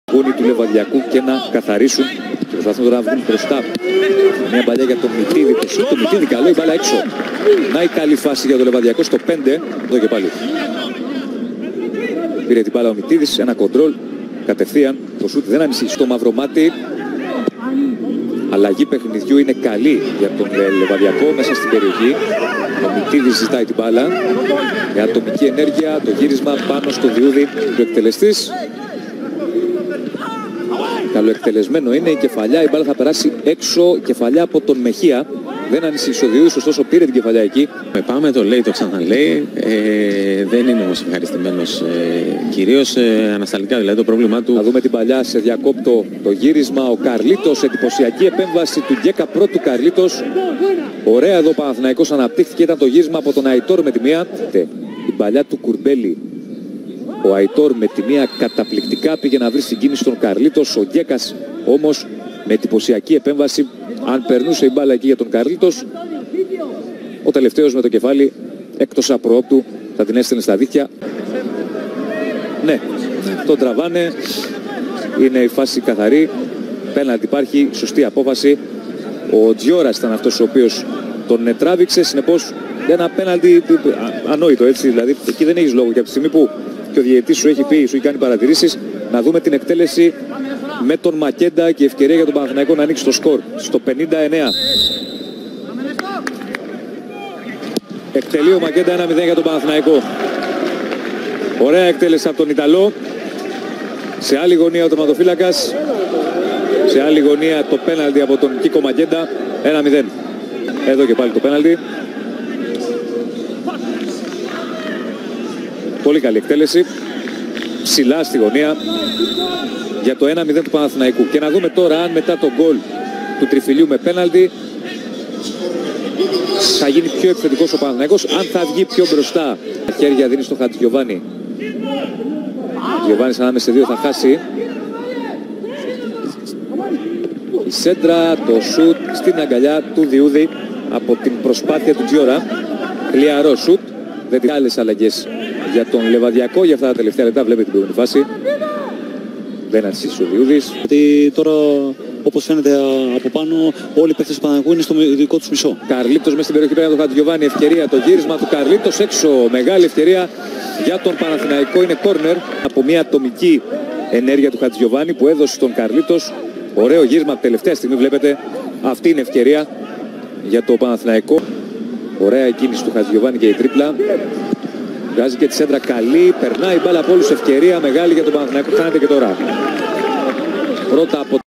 Γούνι του Λεβαδιακού και να καθαρίσουν. Προσπαθούν τώρα να βγουν μπροστά. Μια παλιά για τον Μητίδη. Το Μητίδη καλό, η μπάλα έξω. Να η καλή φάση για τον Λεβαδιακό στο 5. Εδώ και πάλι. Πήρε την μπάλα ο Μητίδης, ένα κοντρόλ. Κατευθείαν. Το σούτ δεν ανησυχεί στο Μαυρομάτι. Αλλαγή παιχνιδιού είναι καλή για τον Λεβαδιακό μέσα στην περιοχή. Ο Μητίδης ζητάει την μπάλα. Η ατομική ενέργεια, το γύρισμα πάνω στο Διούδη. Ο εκτελεστής. Καλοεκτελεσμένο είναι η κεφαλιά, η μπάλα θα περάσει έξω, κεφαλιά από τον Μεχία. Δεν ανησύχησε ο Διούδης, ωστόσο πήρε την κεφαλιά εκεί. Πάμε, το λέει, το ξαναλέει. Δεν είναι όμως ευχαριστημένος. Κυρίως ανασταλτικά, δηλαδή το πρόβλημά του. Θα δούμε την παλιά σε διακόπτο το γύρισμα. Ο Καρλίτος, εντυπωσιακή επέμβαση του Γκέκα πρώτου Καρλίτος. Ωραία εδώ ο Παναθηναϊκός αναπτύχθηκε, ήταν το γύρισμα από τον Αϊτόρ με τη μία. Η παλιά του Κουρμπέλη. Ο Αϊτόρ με τη μία καταπληκτικά πήγε να βρει συγκίνηση στον Καρλίτος. Ο Γκέκας όμως με εντυπωσιακή επέμβαση. Αν περνούσε η μπάλα εκεί για τον Καρλίτος, ο τελευταίος με το κεφάλι εκτός απροόπτου θα την έστελνε στα δίχτυα. Ναι, τον τραβάνε. Είναι η φάση καθαρή. Πέναλτι υπάρχει, σωστή απόφαση. Ο Τζιόρας ήταν αυτός ο οποίος τον τράβηξε. Συνεπώς ένα πέναλτι ανόητο, έτσι. Δηλαδή εκεί δεν έχεις λόγο. Και από τη στιγμή που και ο διαιτητής σου έχει πει, σου έχει κάνει παρατηρήσεις, να δούμε την εκτέλεση με τον Μακέντα και η ευκαιρία για τον Παναθηναϊκό να ανοίξει το σκορ στο 59. Εκτελεί ο Μακέντα 1-0 για τον Παναθηναϊκό. Ωραία εκτέλεση από τον Ιταλό. Σε άλλη γωνία ο τερματοφύλακας. Σε άλλη γωνία το πέναλτι από τον Κίκο Μακέντα. 1-0. Εδώ και πάλι το πέναλτι. Πολύ καλή εκτέλεση. Ψηλά στη γωνία για το 1-0 του Παναθηναϊκού. Και να δούμε τώρα αν μετά το γκολ του Τριφυλιού με πέναλτι θα γίνει πιο επιθετικός ο Παναθηναϊκός, αν θα βγει πιο μπροστά. Τα χέρια δίνει στο Χατζηγιοβάνι. Ο Γιοβάνης ανάμεσα σε δύο θα χάσει. Η σέντρα, το σουτ στην αγκαλιά του Διούδη από την προσπάθεια του Τζιόρα. Χλιαρό σουτ. Δεν την άλλες αλλαγές για τον Λεβαδιακό για αυτά τα τελευταία λεπτά. Βλέπετε την προηγούμενη φάση. Δεν ανησύχησε ο Διούδης. Γιατί τώρα, όπως φαίνεται από πάνω, όλοι οι παίκτες του Παναθηναϊκού είναι στο δικό τους μισό. Καρλίτος μέσα στην περιοχή πέρα από τον Χατζηγιοβάνι. Ευκαιρία, το γύρισμα του Καρλίτος έξω. Μεγάλη ευκαιρία για τον Παναθηναϊκό. Είναι κόρνερ από μια ατομική ενέργεια του Χατζηγιοβάνι που έδωσε στον Καρλίτος. Ωραίο γύρισμα τελευταία στιγμή. Βλέπετε, αυτή είναι ευκαιρία για το Παναθηναϊκό. Ωραία η κίνηση του Χατζηγιοβάνι και η τρίπλα. Βγάζει και τη σέντρα καλή. Περνάει η μπάλα από όλους. Ευκαιρία μεγάλη για τον Παναθηναϊκό. Κάνετε και τώρα. Πρώτα από